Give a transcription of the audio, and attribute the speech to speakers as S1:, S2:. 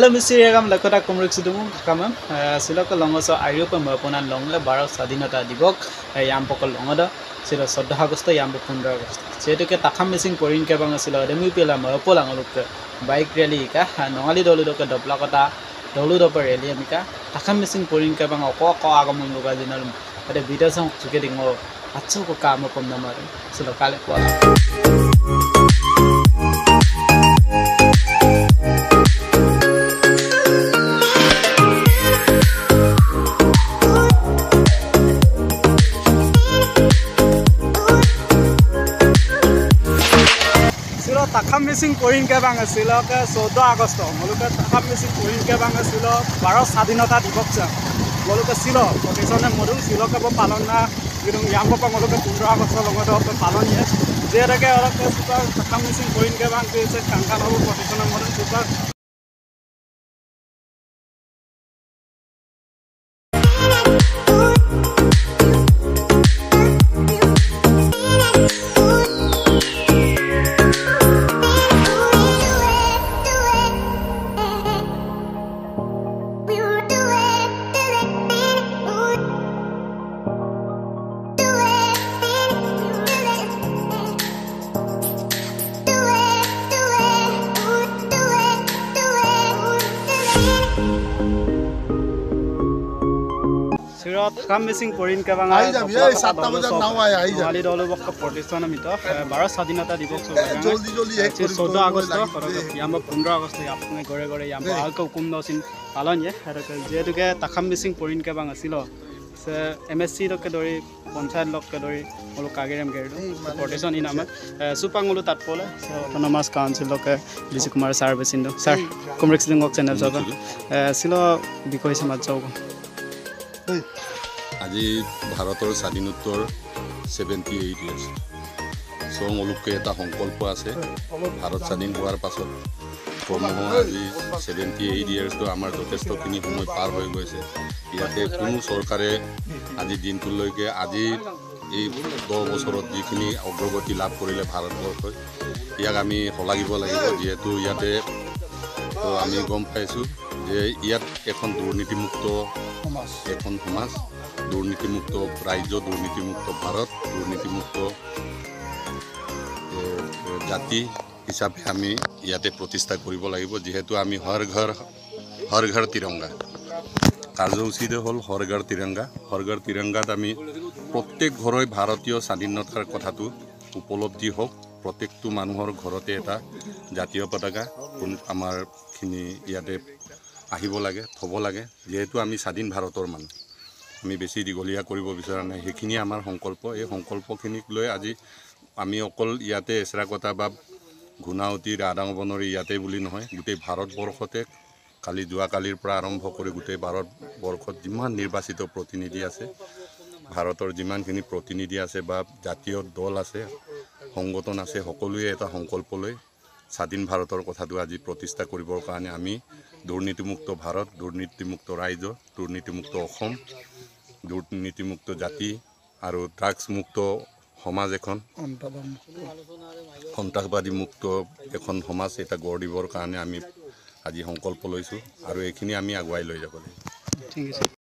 S1: Halo Mr. Yagam lakota komrek sidung kamam silok longoso ayo pemapunan longle barak sadinata dibok yam pokol longoda silo 14 Agosto yam 15 Agosto যেহেতুকে তাখাম মিসিং পরিন কে বাং ছিল দেমি পেলা মপলাং লোক বাইক র্যালি কা নঙালি দলু দকে ডবলাকটা দলু দপ র্যালি আমিকা তাখাম মিসিং পরিন কে বাং অক আগমন লোকা দিনাল আরে বিদাসং চুকে দিঙো আচ্ছা কো কাম কম নামার ছিল কালে কোয়া Takham missing point ke bang silo ke 14 Agosto moluke takham missing point ke bang silo 12 স্বাধীনতা দিবস moluke silo protection modul silo ke palon na gidung yam pa moluke 15 Agosto longodo palon ye jere ke ora ke super takham missing point ke bang se kangkan hobo protection modul super Takham missing point ke bang ai jabi ei 7 ta bajat naw ai ai jabi dolo bok protection amito 12 স্বাধীনতা দিবস জলদি জলদি 14 Agosto yam 15 Agosto apne gore gore yam al ko kum nosin palon ye jetuke takham missing point ke bang asilo se MSC lok ke dori panchayat lok ke dori olo kagerem gerdo protection in amar supang olo tat pole autonomous council lok DC Kumar sir besindo sir komrex lingok channel joga silo bikoy samaj joga
S2: আজি ভাৰতৰ স্বাধীনোত্তৰ 78 years সং অলুকে এটা সংকল্প আছে ভাৰত স্বাধীন হোৱাৰ পাছত আজি 78 ইয়াৰ্সটো আমাৰ যথেষ্টখিনি সময় পাৰ হৈ গৈছে ইয়াতে কোনো চৰকাৰে আজি দিনটোলৈকে আজি এই 10 বছৰত যিখিনি অগ্ৰগতি লাভ কৰিলে ভাৰতবৰ্ষই ইয়াক আমি হলাগিব লাগিব যেহেতু ইয়াতে তো আমি গম পাইছোঁ যে ইয়াত এখন দুৰ্নীতিমুক্ত এখন সমাজ দুর্নীতিমুক্ত রাজ্য দুর্নীতিমুক্ত ভারত দুর্নীতিমুক্ত জাতি হিসাবে আমি ইয়াতে প্রতিষ্ঠা কৰিব লাগিব যেহেতু আমি হর ঘর তিৰংগা কাৰ্যসূচীটো হ'ল হর ঘর তিৰংগাত আমি প্ৰত্যেক ঘৰই ভাৰতীয় স্বাধীনতাৰ কথাটো উপলব্ধি হোক প্ৰত্যেকটো মানুহৰ ঘৰতে এটা জাতীয় পতাকা আমাৰ খিনি ইয়াতে আহিব লাগে থব লাগে যেহেতু আমি স্বাধীন ভাৰতৰ মানুহ আমি বেছি দীঘলীয়া কৰিব বিচৰা নাই সেইখিনি আমাৰ সংকল্প এই সংকল্পখিনিক লৈ আজি আমি অকল ইয়াতে এছৰাকটা বা গুণাৱতী ৰাধাংবনৰ ইয়াতে বুলি নহয় গোটেই ভাৰতবৰ্ষতে কালি যোৱাকালিৰ পৰা আৰম্ভ কৰি গোটেই ভাৰতবৰ্ষত যিমান নিৰ্বাচিত প্ৰতিনিধি আছে ভাৰতৰ যিমানখিনি প্ৰতিনিধি আছে বা জাতীয় দল আছে সংগঠন আছে সকলোৱে এটা সংকল্প লৈ স্বাধীন ভাৰতৰ কথাটো আজি প্ৰতিষ্ঠা কৰিবৰ কাৰণে আমি দুৰ্নীতিমুক্ত ভাৰত দুৰ্নীতিমুক্ত ৰাজ্য দুৰ্নীতিমুক্ত অসম দুৰ্নীতিমুক্ত জাতি আৰু ড্ৰাগছ মুক্ত সমাজ এখন সন্ত্ৰাসবাদী মুক্ত এখন সমাজ এটা গঢ় দিবৰ কাৰণে আমি আজি সংকল্প লৈছোঁ আৰু এইখিনি আমি আগুৱাই লৈ যাব লাগিব। ঠিক আছে।